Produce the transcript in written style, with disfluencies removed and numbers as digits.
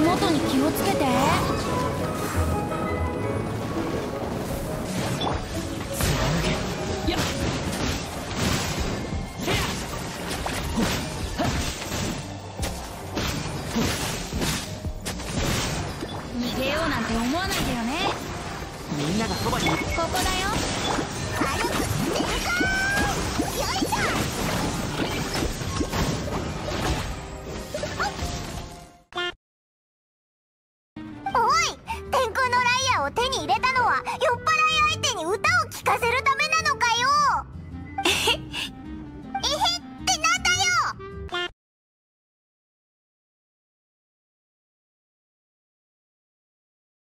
元に気をつけて。逃げようなんて思わないでよね。 みんながそばに。 ここだよ。 軽く出るかー。よいしょ。おい、天空のライアーを手に入れろ。